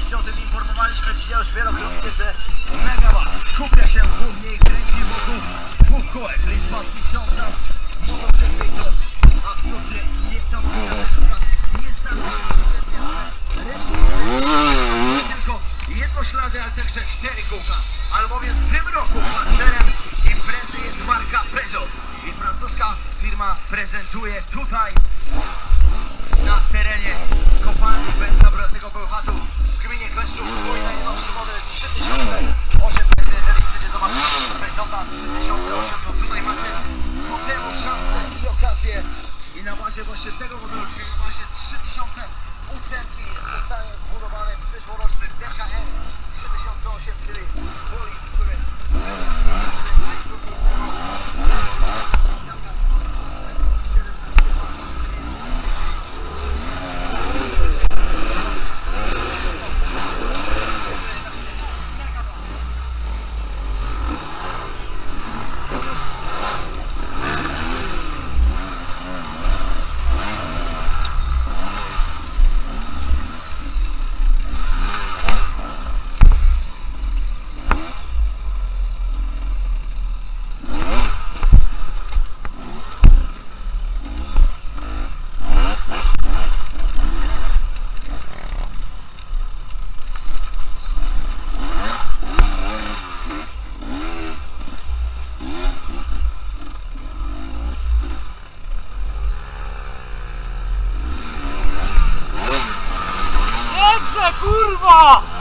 Oczywiście o tym informowaliśmy dzisiaj już wielokrotnie, że Megawatt skupia się głównie i kręci wokół dwóch kółek. Liczba 1000 motocykli to absolutnie niesamowita rzecz, która nie zdarza się codziennie, ale tylko jednoślady, ale także 4 kółka. Albowiem w tym roku partnerem imprezy jest marka Peugeot i francuska firma prezentuje tutaj na terenie kopalni węgla brudnego Bełchatu w gminie Kleszczów swój najnowszy model 3008. Także jeżeli chcecie zobaczyć Peugeota 3008, to tutaj macie ku temu szansę i okazję. I na bazie właśnie tego modelu, czyli na bazie 3008 zostanie zbudowany przyszłoroczny DKR 3008, czyli bolid, który najtrudniejszego kurwa!